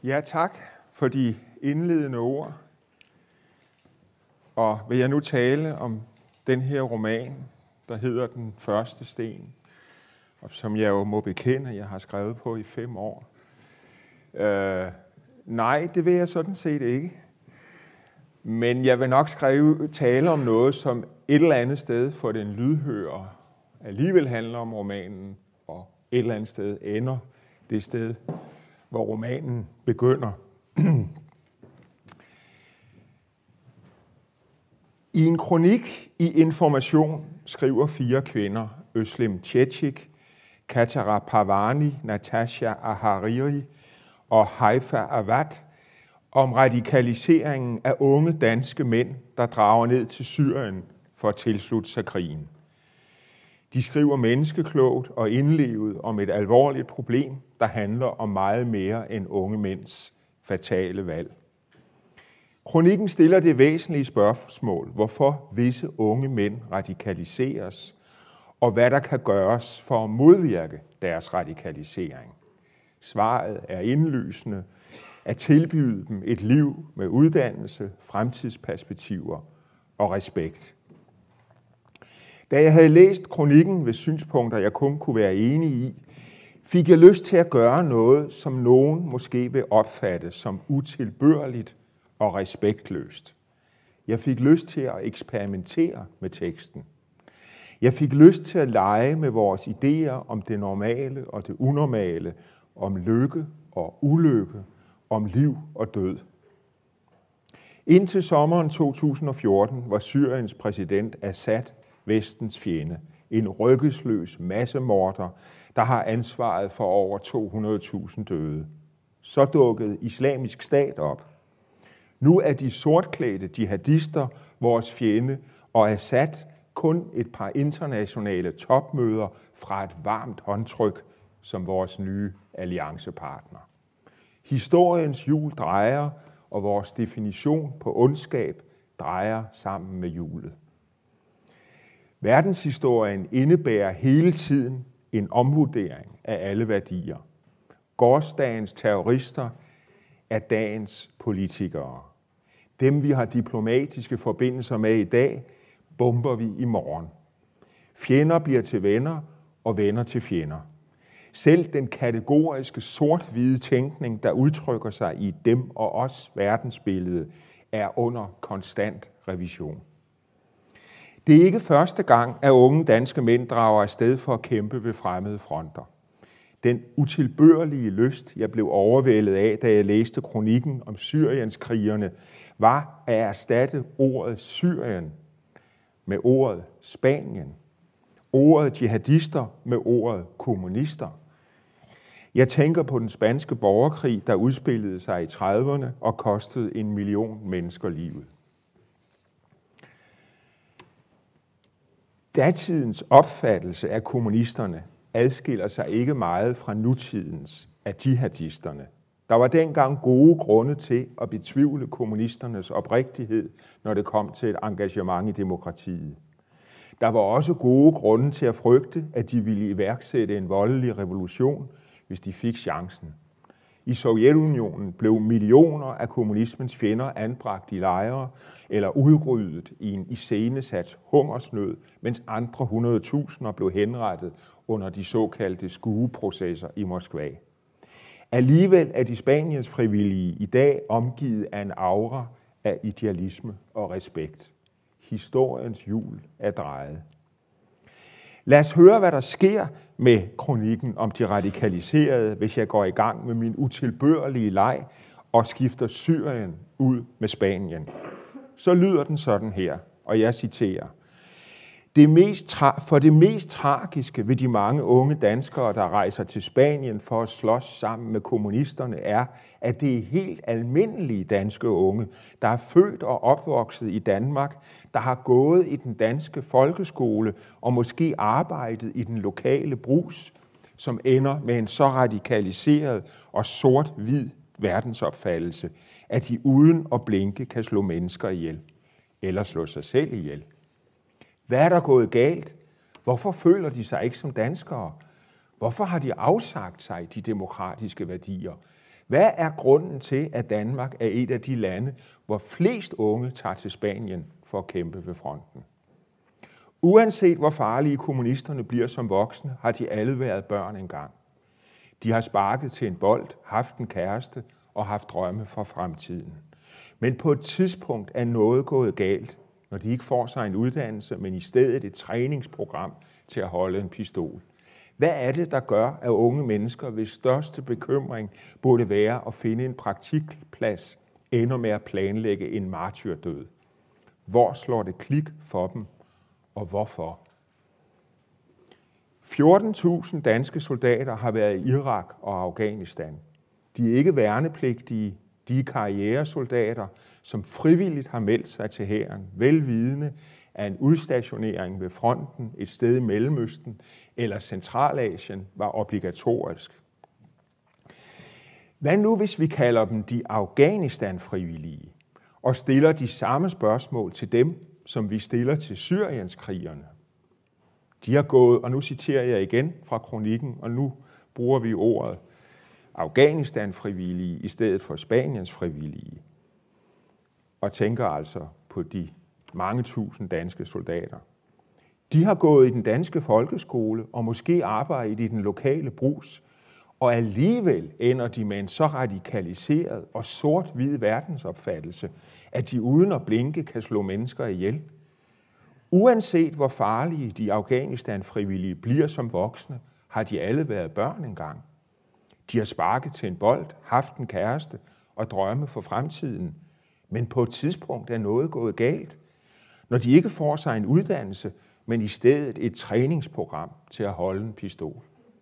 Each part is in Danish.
Ja, tak for de indledende ord. Og vil jeg nu tale om den her roman, der hedder Den første sten, og som jeg jo må bekende, jeg har skrevet på i 5 år. Nej, det vil jeg sådan set ikke. Men jeg vil nok tale om noget, som et eller andet sted for den lydhørere alligevel handler om romanen, og et eller andet sted ender det sted, hvor romanen begynder. I en kronik i Information skriver 4 kvinder, Özlem Cekic, Katara Pavani, Natasha Ahariri og Haifa Awad, om radikaliseringen af unge danske mænd, der drager ned til Syrien for at tilslutte sig krigen. De skriver menneskeklogt og indlevet om et alvorligt problem, der handler om meget mere end unge mænds fatale valg. Kronikken stiller det væsentlige spørgsmål, hvorfor visse unge mænd radikaliseres, og hvad der kan gøres for at modvirke deres radikalisering. Svaret er indlysende: at tilbyde dem et liv med uddannelse, fremtidsperspektiver og respekt. Da jeg havde læst kronikken ved synspunkter, jeg kun kunne være enig i, fik jeg lyst til at gøre noget, som nogen måske vil opfatte som utilbørligt og respektløst. Jeg fik lyst til at eksperimentere med teksten. Jeg fik lyst til at lege med vores idéer om det normale og det unormale, om lykke og ulykke, om liv og død. Indtil sommeren 2014 var Syriens præsident Assad Vestens fjende, en ryggesløs massemorder, der har ansvaret for over 200.000 døde. Så dukkede Islamisk Stat op. Nu er de sortklædte jihadister vores fjende, og Assad kun et par internationale topmøder fra et varmt håndtryk som vores nye alliancepartner. Historiens hjul drejer, og vores definition på ondskab drejer sammen med hjulet. Verdenshistorien indebærer hele tiden en omvurdering af alle værdier. Gårsdagens terrorister er dagens politikere. Dem, vi har diplomatiske forbindelser med i dag, bomber vi i morgen. Fjender bliver til venner, og venner til fjender. Selv den kategoriske sort-hvide tænkning, der udtrykker sig i dem og os verdensbillede, er under konstant revision. Det er ikke første gang, at unge danske mænd drager afsted for at kæmpe ved fremmede fronter. Den utilbørlige lyst, jeg blev overvældet af, da jeg læste kronikken om Syrienskrigerne, var at erstatte ordet Syrien med ordet Spanien. Ordet jihadister med ordet kommunister. Jeg tænker på den spanske borgerkrig, der udspillede sig i 30'erne og kostede 1 million mennesker livet. Datidens opfattelse af kommunisterne adskiller sig ikke meget fra nutidens af jihadisterne. Der var dengang gode grunde til at betvivle kommunisternes oprigtighed, når det kom til et engagement i demokratiet. Der var også gode grunde til at frygte, at de ville iværksætte en voldelig revolution, hvis de fik chancen. I Sovjetunionen blev millioner af kommunismens fjender anbragt i lejre eller udryddet i en iscenesat hungersnød, mens andre 100.000 blev henrettet under de såkaldte skueprocesser i Moskva. Alligevel er de Spaniens frivillige i dag omgivet af en aura af idealisme og respekt. Historiens hjul er drejet. Lad os høre, hvad der sker med kronikken om de radikaliserede, hvis jeg går i gang med min utilbørlige leg og skifter Syrien ud med Spanien. Så lyder den sådan her, og jeg citerer: For det mest tragiske ved de mange unge danskere, der rejser til Spanien for at slås sammen med kommunisterne, er, at det er helt almindelige danske unge, der er født og opvokset i Danmark, der har gået i den danske folkeskole og måske arbejdet i den lokale brugs, som ender med en så radikaliseret og sort-hvid verdensopfattelse, at de uden at blinke kan slå mennesker ihjel eller slå sig selv ihjel. Hvad er der gået galt? Hvorfor føler de sig ikke som danskere? Hvorfor har de afsagt sig de demokratiske værdier? Hvad er grunden til, at Danmark er et af de lande, hvor flest unge tager til Spanien for at kæmpe ved fronten? Uanset hvor farlige kommunisterne bliver som voksne, har de alle været børn engang. De har sparket til en bold, haft en kæreste og haft drømme for fremtiden. Men på et tidspunkt er noget gået galt, når de ikke får sig en uddannelse, men i stedet et træningsprogram til at holde en pistol. Hvad er det, der gør, at unge mennesker, hvis største bekymring burde være at finde en praktikplads, ender med at planlægge en martyrdød? Hvor slår det klik for dem, og hvorfor? 14.000 danske soldater har været i Irak og Afghanistan. De er ikke værnepligtige, de er karrieresoldater, som frivilligt har meldt sig til hæren, velvidende at en udstationering ved fronten et sted i Mellemøsten eller Centralasien var obligatorisk. Hvad nu, hvis vi kalder dem de Afghanistan-frivillige og stiller de samme spørgsmål til dem, som vi stiller til Syrienskrigerne? De har gået, og nu citerer jeg igen fra kronikken, og nu bruger vi ordet Afghanistan-frivillige i stedet for Spaniens frivillige, og tænker altså på de mange tusind danske soldater. De har gået i den danske folkeskole og måske arbejdet i den lokale brugs, og alligevel ender de med en så radikaliseret og sort-hvid verdensopfattelse, at de uden at blinke kan slå mennesker ihjel. Uanset hvor farlige de Afghanistan-frivillige bliver som voksne, har de alle været børn engang. De har sparket til en bold, haft en kæreste og drømme for fremtiden. Men på et tidspunkt er noget gået galt, når de ikke får sig en uddannelse, men i stedet et træningsprogram til at holde en pistol.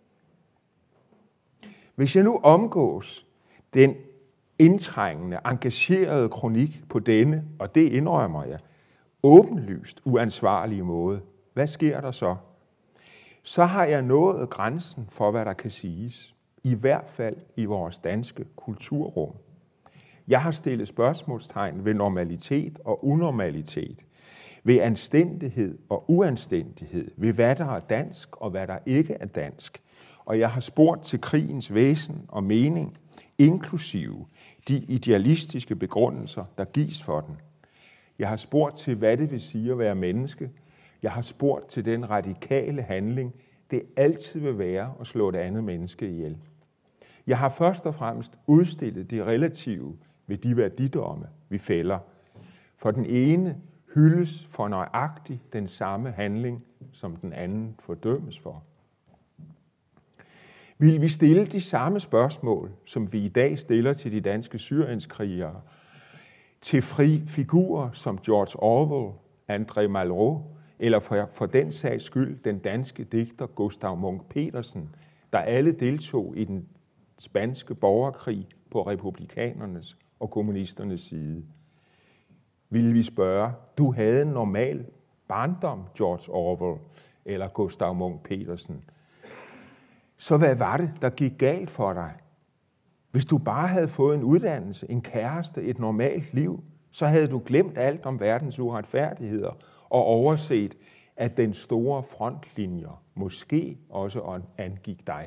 Hvis jeg nu omgås den indtrængende, engagerede kronik på denne, og det indrømmer jeg, åbenlyst uansvarlige måde, hvad sker der så? Så har jeg nået grænsen for, hvad der kan siges, i hvert fald i vores danske kulturrum. Jeg har stillet spørgsmålstegn ved normalitet og unormalitet, ved anstændighed og uanstændighed, ved hvad der er dansk og hvad der ikke er dansk. Og jeg har spurgt til krigens væsen og mening, inklusive de idealistiske begrundelser, der gives for den. Jeg har spurgt til, hvad det vil sige at være menneske. Jeg har spurgt til den radikale handling, det altid vil være at slå et andet menneske ihjel. Jeg har først og fremmest udstillet det relative ved de værdidomme, vi fælder. For den ene hyldes for nøjagtigt den samme handling, som den anden fordømmes for. Vil vi stille de samme spørgsmål, som vi i dag stiller til de danske syrienskrigere, til figurer som George Orwell, André Malraux, eller for den sags skyld den danske digter Gustav Munch-Petersen, der alle deltog i den spanske borgerkrig på republikanernes og kommunisternes side? Vil vi spørge, du havde en normal barndom, George Orwell eller Gustav Munch-Petersen. Så hvad var det, der gik galt for dig? Hvis du bare havde fået en uddannelse, en kæreste, et normalt liv, så havde du glemt alt om verdens uretfærdigheder og overset, at den store frontlinjer måske også angik dig.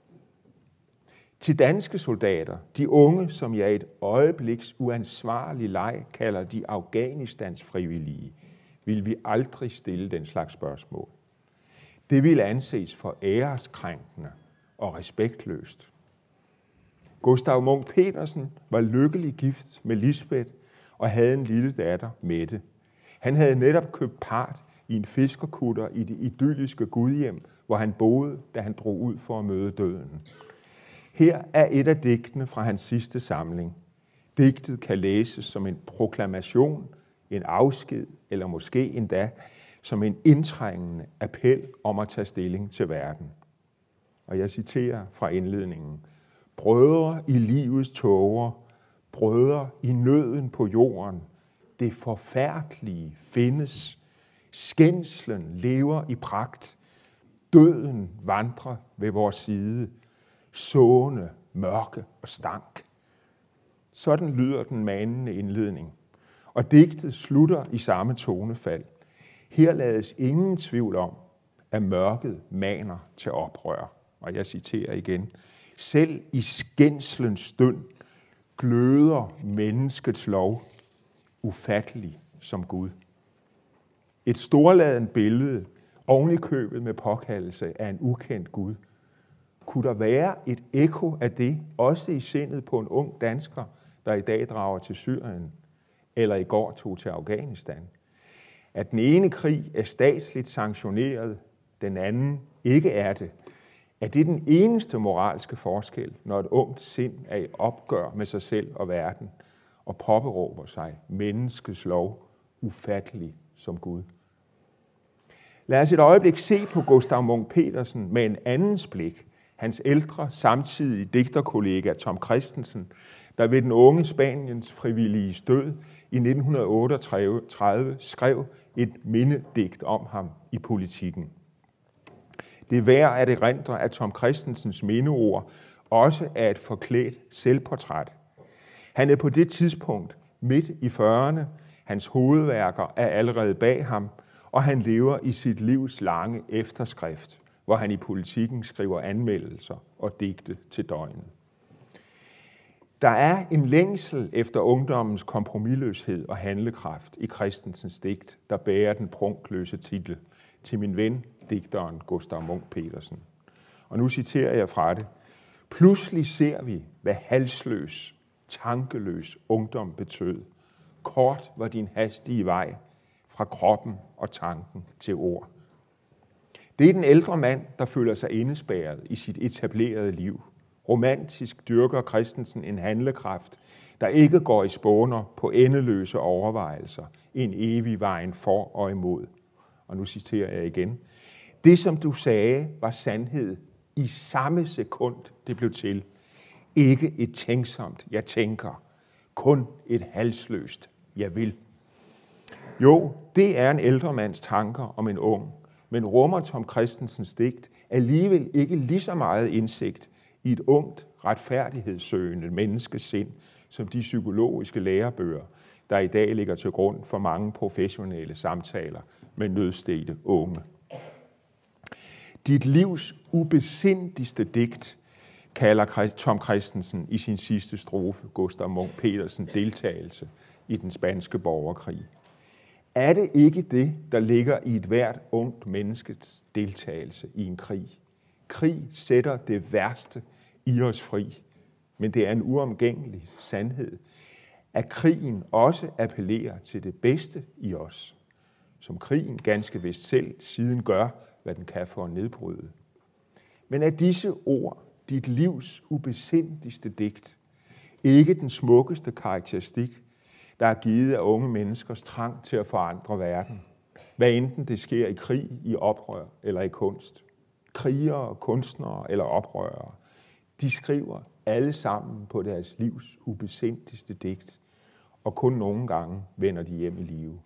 Til danske soldater, de unge, som jeg et øjebliks uansvarlig leg kalder de Afghanistans frivillige, vil vi aldrig stille den slags spørgsmål. Det ville anses for æreskrænkende og respektløst. Gustav Munch-Petersen var lykkelig gift med Lisbeth og havde en lille datter, Mette. Han havde netop købt part i en fiskerkutter i det idylliske Gudhjem, hvor han boede, da han drog ud for at møde døden. Her er et af digtene fra hans sidste samling. Digtet kan læses som en proklamation, en afsked eller måske endda som en indtrængende appel om at tage stilling til verden. Og jeg citerer fra indledningen. Brødre i livets tåger, brødre i nøden på jorden, det forfærdelige findes, skændslen lever i pragt, døden vandrer ved vores side, sående, mørke og stank. Sådan lyder den manende indledning, og digtet slutter i samme tonefald. Her lades ingen tvivl om, at mørket maner til oprør. Og jeg citerer igen. Selv i skændslens stund gløder menneskets lov, ufattelig som Gud. Et storladent billede, oven i købet med påkaldelse af en ukendt Gud. Kunne der være et ekko af det, også i sindet på en ung dansker, der i dag drager til Syrien, eller i går tog til Afghanistan? At den ene krig er statsligt sanktioneret, den anden ikke er det. Er det den eneste moralske forskel, når et ungt sind er i opgør med sig selv og verden, og påberåber sig menneskets lov, ufattelig som Gud? Lad os et øjeblik se på Gustav Munch-Petersen med en andens blik. Hans ældre, samtidige digterkollega Tom Kristensen, der ved den unge Spaniens frivillige død i 1938 skrev et mindedigt om ham i Politikken. Det er værd at erindre, at Tom Kristensens mindeord også er et forklædt selvportræt. Han er på det tidspunkt midt i 40'erne, hans hovedværker er allerede bag ham, og han lever i sit livs lange efterskrift, hvor han i Politikken skriver anmeldelser og digte til døgnet. Der er en længsel efter ungdommens kompromisløshed og handlekraft i Christensens digt, der bærer den prunkløse titel til min ven, digteren Gustav Munch-Petersen. Og nu citerer jeg fra det. Pludselig ser vi, hvad halsløs, tankeløs ungdom betød. Kort var din hastige vej fra kroppen og tanken til ord. Det er den ældre mand, der føler sig indespærret i sit etablerede liv. Romantisk dyrker Christensen en handlekraft, der ikke går i spåner på endeløse overvejelser, en evig vejen for og imod. Og nu citerer jeg igen. Det, som du sagde, var sandhed i samme sekund, det blev til. Ikke et tænksomt, jeg tænker. Kun et halsløst, jeg vil. Jo, det er en ældre mands tanker om en ung, men rummer Tom Kristensens digt alligevel ikke lige så meget indsigt i et ungt, retfærdighedssøgende menneskesind, som de psykologiske lærebøger, der i dag ligger til grund for mange professionelle samtaler med nødstedte unge. Dit livs ubesindigste digt, kalder Tom Kristensen i sin sidste strofe Gustav Munch-Petersen deltagelse i den spanske borgerkrig. Er det ikke det, der ligger i et hvert ungt menneskets deltagelse i en krig? Krig sætter det værste i os fri, men det er en uomgængelig sandhed, at krigen også appellerer til det bedste i os, som krigen ganske vist selv siden gør, hvad den kan for at nedbryde. Men er disse ord, dit livs ubesindigste digt, ikke den smukkeste karakteristik, der er givet af unge menneskers trang til at forandre verden, hvad enten det sker i krig, i oprør eller i kunst? Krigere, kunstnere eller oprørere, de skriver alle sammen på deres livs ubesindigste digt, og kun nogle gange vender de hjem i live.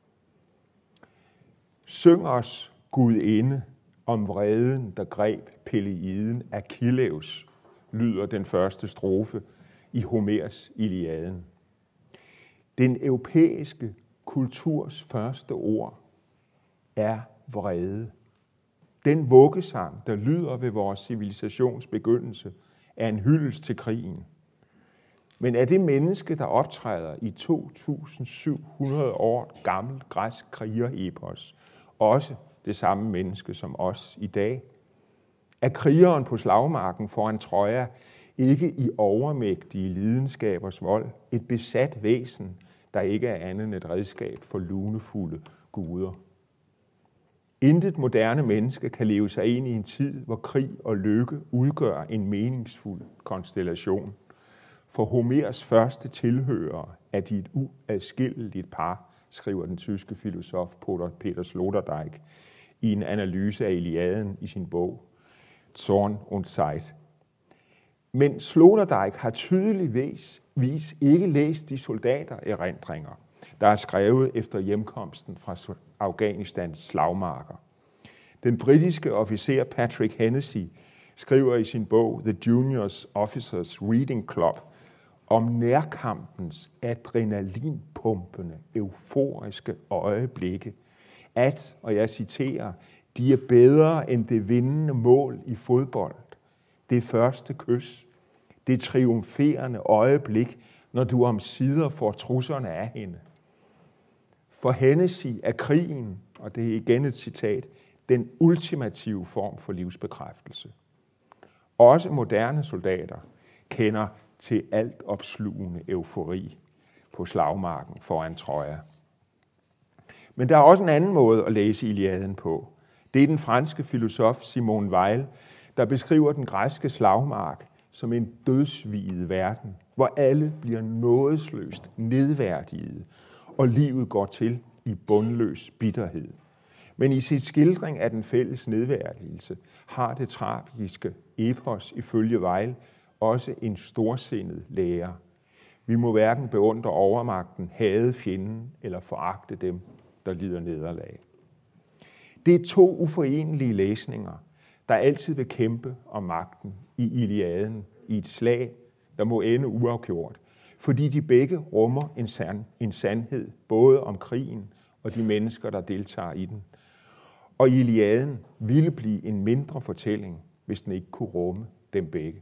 Syng os, Gudinde, om vreden, der greb Peleiden Achilleus, lyder den første strofe i Homers Iliaden. Den europæiske kulturs første ord er vrede. Den vuggesang, der lyder ved vores civilisations begyndelse, er en hyldest til krigen. Men er det menneske, der optræder i 2700 år gammel græsk krigerepos, også det samme menneske som os i dag? Er krigeren på slagmarken foran Troja ikke i overmægtige lidenskabers vold et besat væsen, der ikke er andet end et redskab for lunefulde guder? Intet moderne menneske kan leve sig ind i en tid, hvor krig og lykke udgør en meningsfuld konstellation. For Homers første tilhører er de et uadskilleligt par, skriver den tyske filosof Peter Sloterdijk i en analyse af Iliaden i sin bog Zorn und Zeit. Men Sloterdijk har tydeligvis ikke læst de soldatererindringer, der er skrevet efter hjemkomsten fra Afghanistans slagmarker. Den britiske officer Patrick Hennessy skriver i sin bog The Junior Officers Reading Club om nærkampens adrenalinpumpende, euforiske øjeblikke, at, og jeg citerer, de er bedre end det vindende mål i fodbold, det første kys, det triumferende øjeblik, når du omsider får trusserne af hende. For Hennessy er krigen, og det er igen et citat, den ultimative form for livsbekræftelse. Også moderne soldater kender til alt opslugende eufori på slagmarken foran Troja. Men der er også en anden måde at læse Iliaden på. Det er den franske filosof Simone Weil, der beskriver den græske slagmark som en dødsviget verden, hvor alle bliver nådesløst nedværdiget, og livet går til i bundløs bitterhed. Men i sit skildring af den fælles nedværdigelse har det tragiske epos ifølge Weil også en storsindet lære. Vi må hverken beundre overmagten, hade fjenden eller foragte dem, der lider nederlag. Det er to uforenelige læsninger, der altid vil kæmpe om magten i Iliaden i et slag, der må ende uafgjort, fordi de begge rummer en sandhed, både om krigen og de mennesker, der deltager i den. Og Iliaden ville blive en mindre fortælling, hvis den ikke kunne rumme dem begge.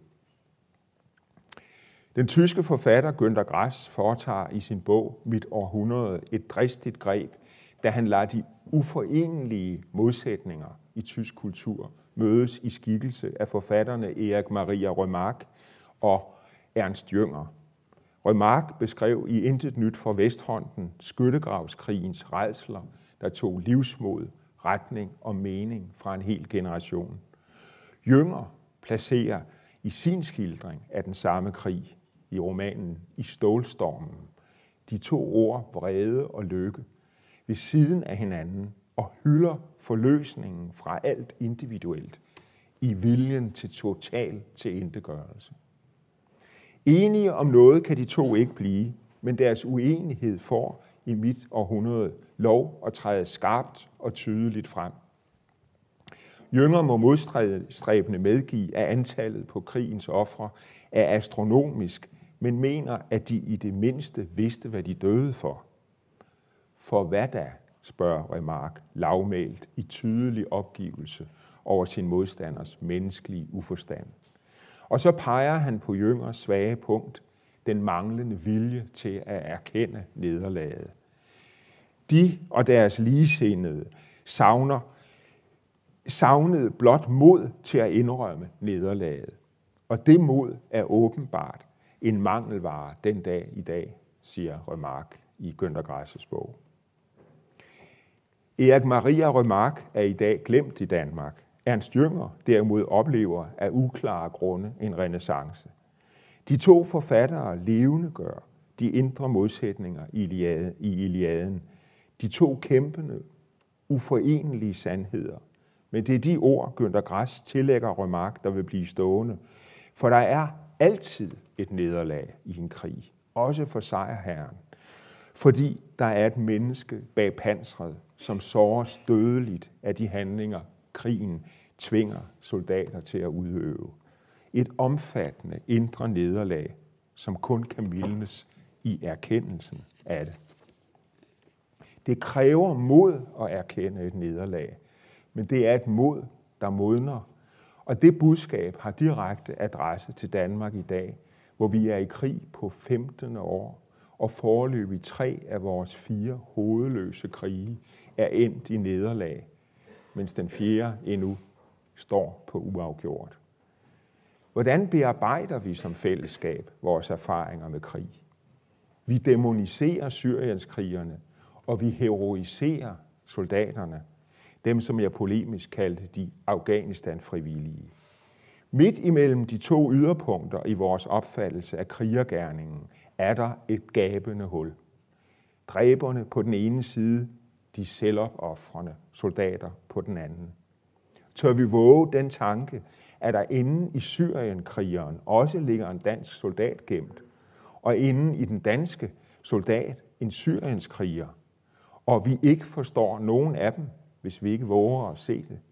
Den tyske forfatter Günter Grass foretager i sin bog Mit århundrede et dristigt greb, da han lader de uforenelige modsætninger i tysk kultur mødes i skikkelse af forfatterne Erik Maria Remarque og Ernst Jünger. Remarque beskrev i Intet nyt fra Vestfronten skyttegravskrigens rædsler, der tog livsmod, retning og mening fra en hel generation. Jünger placerer i sin skildring af den samme krig i romanen I stålstormen de to ord vrede og lykke ved siden af hinanden og hylder forløsningen fra alt individuelt i viljen til total tilintetgørelse. Enige om noget kan de to ikke blive, men deres uenighed får i Mit århundrede lov at træde skarpt og tydeligt frem. Jünger må modstræbende medgive, at antallet på krigens ofre er astronomisk, men mener, at de i det mindste vidste, hvad de døde for. For hvad da, spørger Remarque lavmælt i tydelig opgivelse over sin modstanders menneskelige uforstand. Og så peger han på Jüngers svage punkt, den manglende vilje til at erkende nederlaget. De og deres ligesindede savnede blot mod til at indrømme nederlaget. Og det mod er åbenbart en mangelvare den dag i dag, siger Remarque i Günter Grass' bog. Erik Maria Remarque er i dag glemt i Danmark. Ernst Jünger derimod oplever af uklare grunde en renæssance. De to forfattere levendegør de indre modsætninger i Iliaden. De to kæmpende, uforenelige sandheder. Men det er de ord, Günter Grass tillægger Remarque, der vil blive stående. For der er altid et nederlag i en krig, også for sejrherren. Fordi der er et menneske bag pansret, som såres dødeligt af de handlinger, krigen tvinger soldater til at udøve. Et omfattende indre nederlag, som kun kan mildnes i erkendelsen af det. Det kræver mod at erkende et nederlag, men det er et mod, der modner. Og det budskab har direkte adresse til Danmark i dag, hvor vi er i krig på 15. år, og foreløbig 3 af vores 4 hovedløse krige er endt i nederlag, mens den 4. endnu står på uafgjort. Hvordan bearbejder vi som fællesskab vores erfaringer med krig? Vi dæmoniserer syrienskrigerne, og vi heroiserer soldaterne, dem som jeg polemisk kaldte de Afghanistan-frivillige. Midt imellem de to yderpunkter i vores opfattelse af krigergerningen er der et gabende hul. Dræberne på den ene side, de selvopofrende soldater på den anden. Tør vi våge den tanke, at der inde i Syrienkrigeren også ligger en dansk soldat gemt, og inde i den danske soldat en syrienskriger, og vi ikke forstår nogen af dem, hvis vi ikke våger at se det.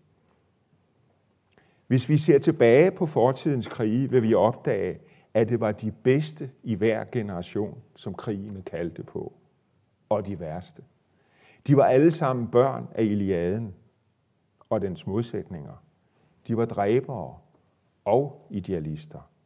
Hvis vi ser tilbage på fortidens krige, vil vi opdage, at det var de bedste i hver generation, som krigene kaldte på, og de værste. De var alle sammen børn af Iliaden og dens modsætninger. De var dræbere og idealister.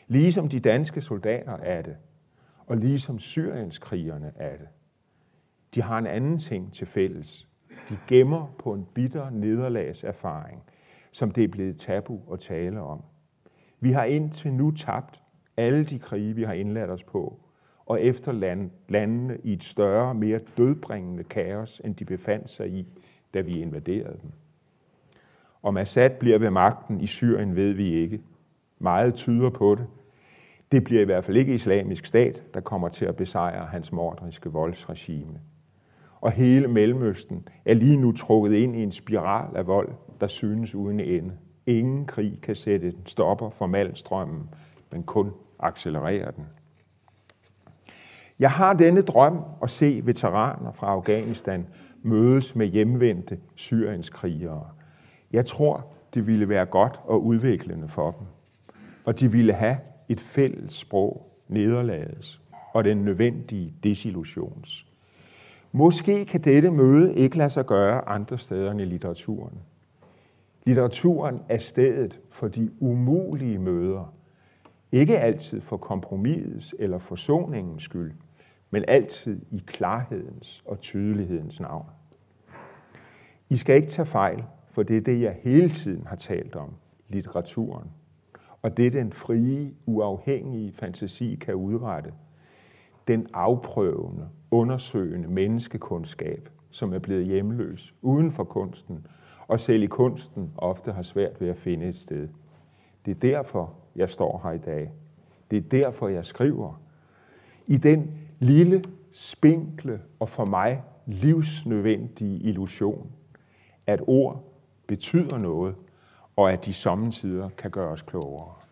Ligesom de danske soldater er det, og ligesom syrienskrigerne er det. De har en anden ting til fælles. De gemmer på en bitter nederlagserfaring, som det er blevet tabu at tale om. Vi har indtil nu tabt alle de krige, vi har indladt os på, og efterladt landene i et større, mere dødbringende kaos, end de befandt sig i, da vi invaderede dem. Om Assad bliver ved magten i Syrien, ved vi ikke. Meget tyder på det. Det bliver i hvert fald ikke Islamisk Stat, der kommer til at besejre hans morderiske voldsregime. Og hele Mellemøsten er lige nu trukket ind i en spiral af vold, der synes uden ende. Ingen krig kan sætte en stopper for malstrømmen, men kun accelerere den. Jeg har denne drøm at se veteraner fra Afghanistan mødes med hjemvendte syrienskrigere. Jeg tror, det ville være godt og udviklende for dem. Og de ville have et fælles sprog, nederlagets, og den nødvendige desillusions. Måske kan dette møde ikke lade sig gøre andre steder end i litteraturen. Litteraturen er stedet for de umulige møder. Ikke altid for kompromisets eller forsoningens skyld, men altid i klarhedens og tydelighedens navn. I skal ikke tage fejl, for det er det, jeg hele tiden har talt om, litteraturen. Og det den frie, uafhængige fantasi kan udrette. Den afprøvende, undersøgende menneskekundskab, som er blevet hjemløs uden for kunsten, og selv i kunsten ofte har svært ved at finde et sted. Det er derfor, jeg står her i dag. Det er derfor, jeg skriver. I den lille, spinkle og for mig livsnødvendige illusion, at ord betyder noget, og at de sommetider kan gøre os klogere.